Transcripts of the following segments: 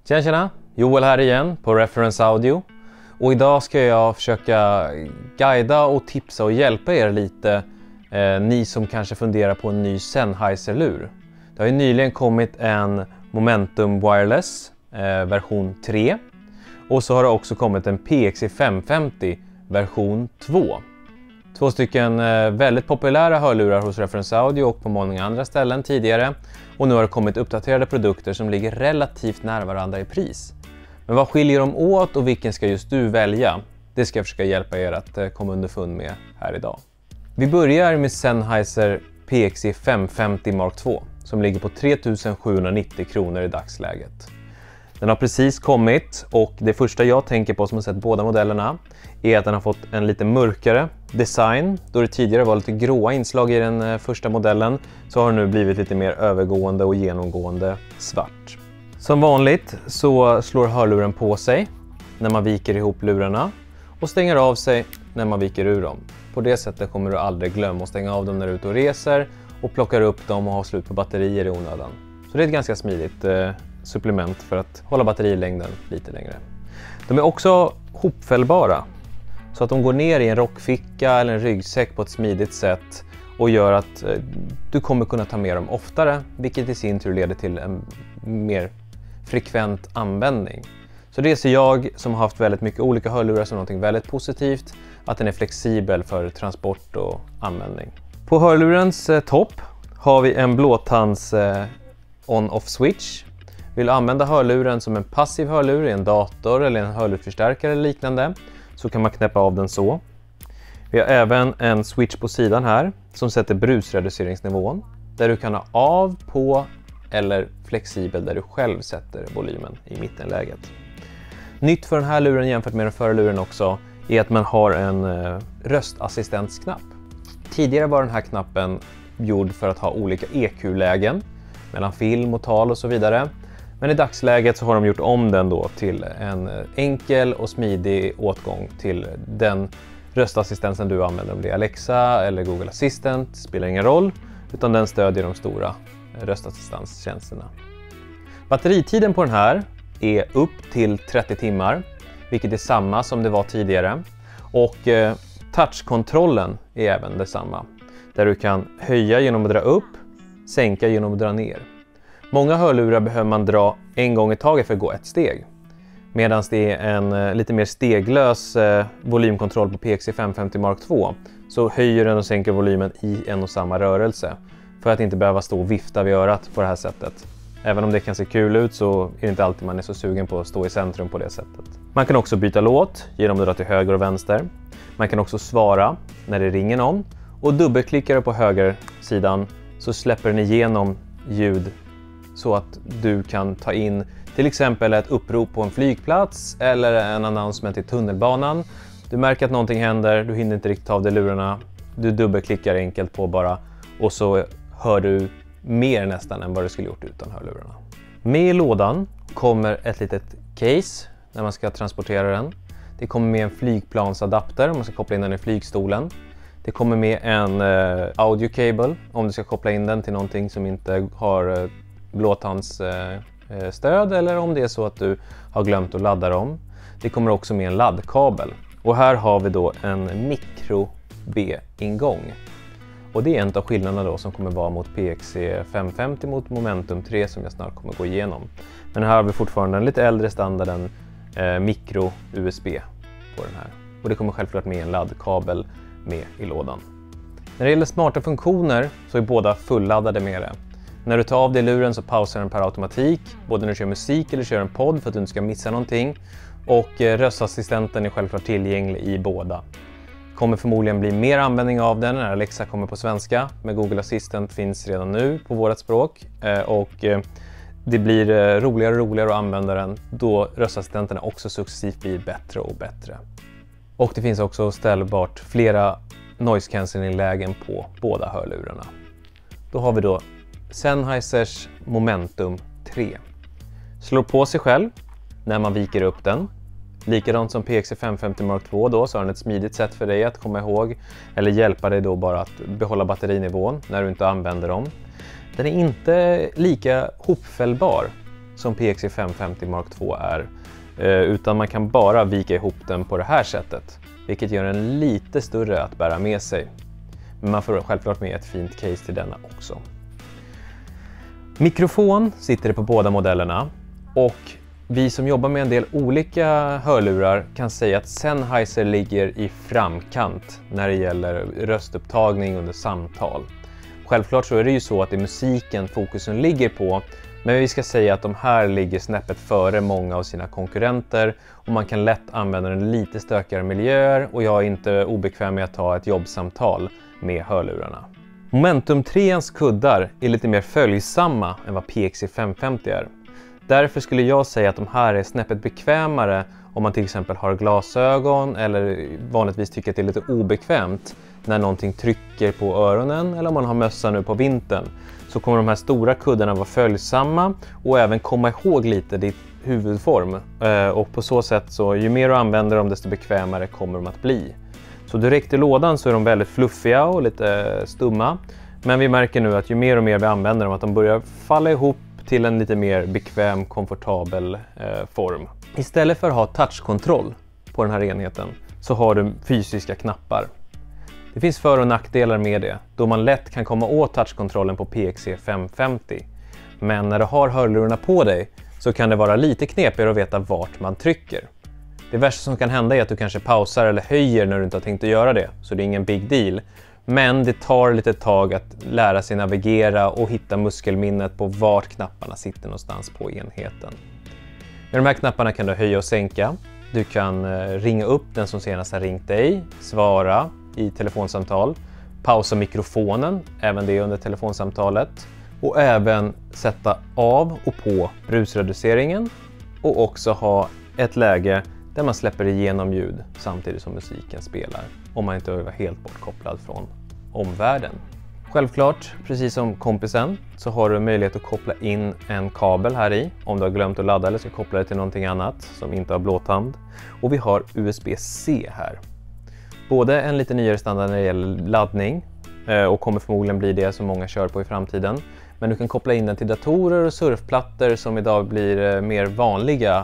Tjena! Joel här igen på Reference Audio. Och idag ska jag försöka guida och tipsa och hjälpa er lite. Ni som kanske funderar på en ny Sennheiser-lur. Det har ju nyligen kommit en Momentum Wireless version 3. Och så har det också kommit en PXE550 version 2. Två stycken väldigt populära hörlurar hos Reference Audio och på många andra ställen tidigare. Och nu har det kommit uppdaterade produkter som ligger relativt nära varandra i pris. Men vad skiljer de åt och vilken ska just du välja? Det ska jag försöka hjälpa er att komma underfund med här idag. Vi börjar med Sennheiser PXE550 Mark 2 som ligger på 3790 kronor i dagsläget. Den har precis kommit och det första jag tänker på som har sett båda modellerna är att den har fått en lite mörkare design. Då det tidigare var lite gråa inslag i den första modellen så har den nu blivit lite mer övergående och genomgående svart. Som vanligt så slår hörluren på sig när man viker ihop lurarna och stänger av sig när man viker ur dem. På det sättet kommer du aldrig glömma att stänga av dem när du är ute och reser och plockar upp dem och har slut på batterier i onödan. Så det är ett ganska smidigt supplement för att hålla batterilängden lite längre. De är också hopfällbara så att de går ner i en rockficka eller en ryggsäck på ett smidigt sätt och gör att du kommer kunna ta med dem oftare, vilket i sin tur leder till en mer frekvent användning. Så det ser jag som har haft väldigt mycket olika hörlurar som något väldigt positivt, att den är flexibel för transport och användning. På hörlurens topp har vi en blåtands on-off switch. Vill du använda hörluren som en passiv hörlur i en dator eller en hörlurförstärkare eller liknande så kan man knäppa av den så. Vi har även en switch på sidan här som sätter brusreduceringsnivån där du kan ha av, på eller flexibel där du själv sätter volymen i mittenläget. Nytt för den här luren jämfört med den förra luren också är att man har en röstassistentsknapp. Tidigare var den här knappen gjord för att ha olika EQ-lägen mellan film och tal och så vidare. Men i dagsläget så har de gjort om den då till en enkel och smidig åtgång till den röstassistensen du använder, om det är Alexa eller Google Assistant, spelar ingen roll, utan den stödjer de stora röstassistenstjänsterna. Batteritiden på den här är upp till 30 timmar, vilket är samma som det var tidigare. Och touchkontrollen är även detsamma, där du kan höja genom att dra upp, sänka genom att dra ner. Många hörlurar behöver man dra en gång i taget för att gå ett steg. Medan det är en lite mer steglös volymkontroll på PXE550 Mark 2 så höjer den och sänker volymen i en och samma rörelse. För att inte behöva stå och vifta vid örat på det här sättet. Även om det kan se kul ut så är det inte alltid man är så sugen på att stå i centrum på det sättet. Man kan också byta låt genom att dra till höger och vänster. Man kan också svara när det ringer någon. Och dubbelklickar du på högersidan så släpper den igenom ljud så att du kan ta in till exempel ett upprop på en flygplats eller en announcement i tunnelbanan. Du märker att någonting händer, du hinner inte riktigt av de lurarna. Du dubbelklickar enkelt på bara och så hör du mer nästan än vad du skulle gjort utan hörlurarna. Med i lådan kommer ett litet case när man ska transportera den. Det kommer med en flygplansadapter om man ska koppla in den i flygstolen. Det kommer med en audio cable om du ska koppla in den till någonting som inte har blåtandsstöd eller om det är så att du har glömt att ladda dem. Det kommer också med en laddkabel. Och här har vi då en micro B-ingång. Och det är en av skillnaderna då som kommer vara mot PXE550 mot Momentum 3 som jag snart kommer gå igenom. Men här har vi fortfarande en lite äldre standarden micro USB på den här. Och det kommer självklart med en laddkabel med i lådan. När det gäller smarta funktioner så är båda fulladdade med det. När du tar av dig luren så pausar den per automatik, både när du kör musik eller kör en podd för att du inte ska missa någonting. Och röstassistenten är självklart tillgänglig i båda. Kommer förmodligen bli mer användning av den när Alexa kommer på svenska. Men Google Assistant finns redan nu på vårt språk. Och det blir roligare och roligare att använda den då röstassistenterna också successivt blir bättre och bättre. Och det finns också ställbart flera noise cancelling-lägen på båda hörlurarna. Då har vi då Sennheisers Momentum 3. Slår på sig själv när man viker upp den. Likadant som PXE550 Mark 2 då så har den ett smidigt sätt för dig att komma ihåg eller hjälpa dig då bara att behålla batterinivån när du inte använder dem. Den är inte lika hopfällbar som PXE 550 Mark II är, utan man kan bara vika ihop den på det här sättet, vilket gör den lite större att bära med sig. Men man får självklart med ett fint case till denna också. Mikrofon sitter det på båda modellerna, och vi som jobbar med en del olika hörlurar kan säga att Sennheiser ligger i framkant när det gäller röstupptagning under samtal. Självklart så är det ju så att det är musiken fokusen ligger på, men vi ska säga att de här ligger snäppet före många av sina konkurrenter, och man kan lätt använda den lite stökigare miljöer, och jag är inte obekväm med att ta ett jobbsamtal med hörlurarna. Momentum 3:ans kuddar är lite mer följsamma än vad PXE 550 är. Därför skulle jag säga att de här är snäppet bekvämare om man till exempel har glasögon eller vanligtvis tycker att det är lite obekvämt när någonting trycker på öronen, eller om man har mössa nu på vintern. Så kommer de här stora kuddarna vara följsamma och även komma ihåg lite ditt huvudform. Och på så sätt så ju mer du använder dem desto bekvämare kommer de att bli. Så direkt i lådan så är de väldigt fluffiga och lite stumma. Men vi märker nu att ju mer och mer vi använder dem att de börjar falla ihop till en lite mer bekväm, komfortabel form. Istället för att ha touchkontroll på den här enheten så har du fysiska knappar. Det finns för- och nackdelar med det, då man lätt kan komma åt touchkontrollen på PXE 550. Men när du har hörlurarna på dig så kan det vara lite knepigare att veta vart man trycker. Det värsta som kan hända är att du kanske pausar eller höjer när du inte har tänkt att göra det, så det är ingen big deal. Men det tar lite tag att lära sig navigera och hitta muskelminnet på vart knapparna sitter någonstans på enheten. Med de här knapparna kan du höja och sänka. Du kan ringa upp den som senast har ringt dig, svara i telefonsamtal, pausa mikrofonen, även det under telefonsamtalet, och även sätta av och på brusreduceringen, och också ha ett läge där man släpper igenom ljud samtidigt som musiken spelar, om man inte är helt bortkopplad från omvärlden. Självklart, precis som kompisen, så har du möjlighet att koppla in en kabel här i om du har glömt att ladda eller ska koppla det till någonting annat som inte har blåtand. Och vi har USB-C här. Både en lite nyare standard när det gäller laddning, och kommer förmodligen bli det som många kör på i framtiden. Men du kan koppla in den till datorer och surfplattor som idag blir mer vanliga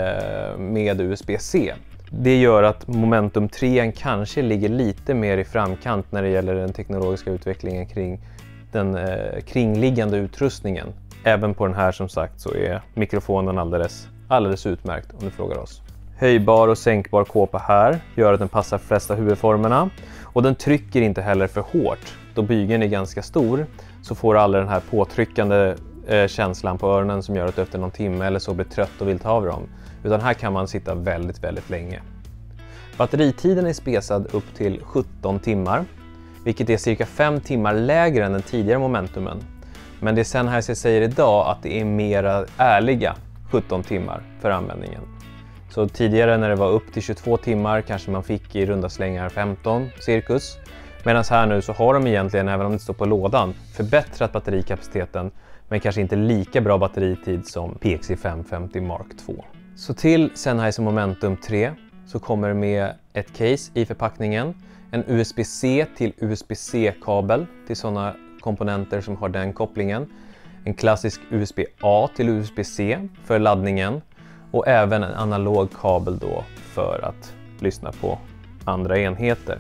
med USB-C. Det gör att Momentum 3 kanske ligger lite mer i framkant när det gäller den teknologiska utvecklingen kring den kringliggande utrustningen. Även på den här som sagt så är mikrofonen alldeles utmärkt om du frågar oss. Höjbar och sänkbar kåpa här gör att den passar flesta huvudformerna, och den trycker inte heller för hårt. Då bygeln är ganska stor så får du aldrig den här påtryckande känslan på öronen som gör att du efter någon timme eller så blir trött och vill ta av dem. Utan här kan man sitta väldigt länge. Batteritiden är spesad upp till 17 timmar, vilket är cirka 5 timmar lägre än den tidigare Momentumen. Men det Sennheiser säger idag att det är mera ärliga 17 timmar för användningen. Så tidigare när det var upp till 22 timmar kanske man fick i runda slängar 15 cirkus. Medan här nu så har de egentligen, även om det står på lådan, förbättrat batterikapaciteten, men kanske inte lika bra batteritid som PXE 550 Mark II. Så till Sennheiser Momentum 3 så kommer det med ett case i förpackningen, en USB-C till USB-C-kabel till sådana komponenter som har den kopplingen, en klassisk USB-A till USB-C för laddningen, och även en analog kabel då för att lyssna på andra enheter.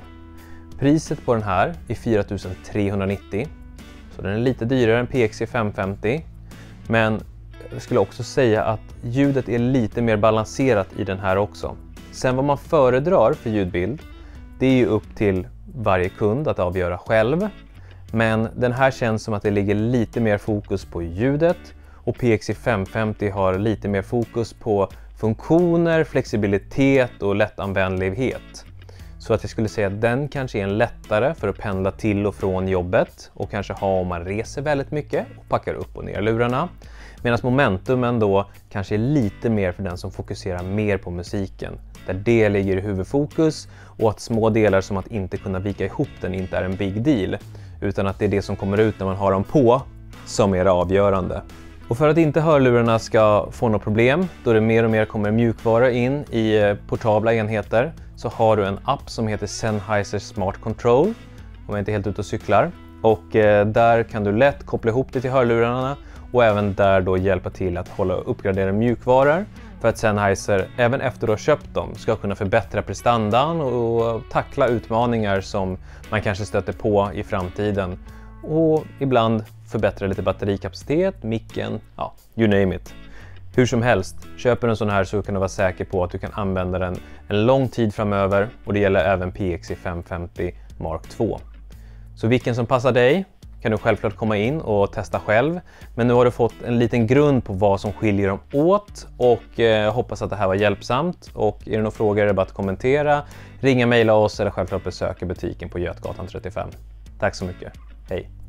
Priset på den här är 4 390, så den är lite dyrare än PXE 550, men jag skulle också säga att ljudet är lite mer balanserat i den här också. Sen vad man föredrar för ljudbild, det är ju upp till varje kund att avgöra själv, men den här känns som att det ligger lite mer fokus på ljudet, och PXE 550 har lite mer fokus på funktioner, flexibilitet och lättanvändlighet. Så att jag skulle säga att den kanske är en lättare för att pendla till och från jobbet och kanske ha om man reser väldigt mycket och packar upp och ner lurarna. Medan Momentumen då kanske är lite mer för den som fokuserar mer på musiken, där det ligger i huvudfokus, och att små delar som att inte kunna vika ihop den inte är en big deal, utan att det är det som kommer ut när man har dem på som är det avgörande. Och för att inte hörlurarna ska få något problem, då det mer och mer kommer mjukvara in i portabla enheter, så har du en app som heter Sennheiser Smart Control, om jag inte är helt ute och cyklar. Och där kan du lätt koppla ihop det till hörlurarna och även där då hjälpa till att uppgradera mjukvaror för att Sennheiser även efter att ha köpt dem ska kunna förbättra prestandan och tackla utmaningar som man kanske stöter på i framtiden och ibland förbättra lite batterikapacitet, micken, ja, you name it. Hur som helst, köper en sån här så kan du vara säker på att du kan använda den en lång tid framöver och det gäller även PXE 550 Mark II. Så vilken som passar dig kan du självklart komma in och testa själv. Men nu har du fått en liten grund på vad som skiljer dem åt och jag hoppas att det här var hjälpsamt. Och är det några frågor är det bara att kommentera, ringa, mejla oss eller självklart besöka butiken på Götgatan 35. Tack så mycket, hej!